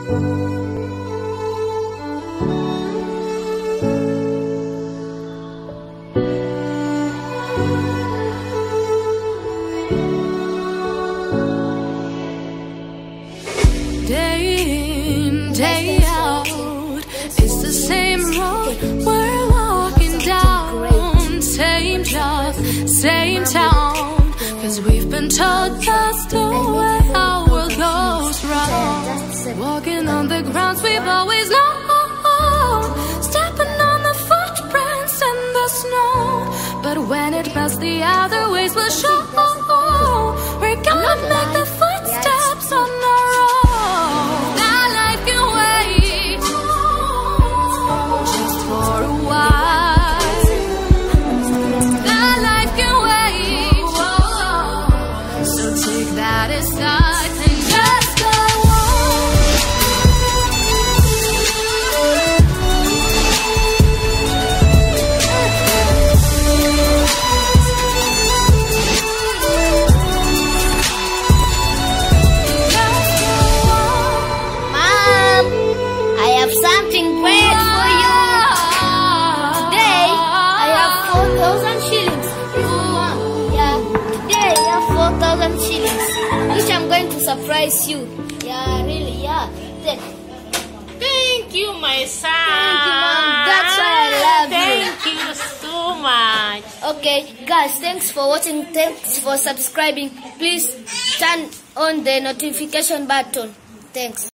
Day in, day out, it's the same road we're walking down. Same job, same town, 'cause we've been told that's the way our world goes round. Walking on the grounds we've always known, stepping on the footprints in the snow. But when it melts, the other ways will show. We're gonna make the footsteps on our own. That life can wait just for a while. That life can wait, so take that aside and just go on. Mom, I have something great for you. Today, I have 4,000 shillings. Yeah, today I have 4,000 shillings, which I'm going to surprise you. Yeah, really, yeah. Thank you, my son. Thank you, Mom. That's why I love you. Thank you so much. Okay, guys, thanks for watching. Thanks for subscribing. Please turn on the notification button. Thanks.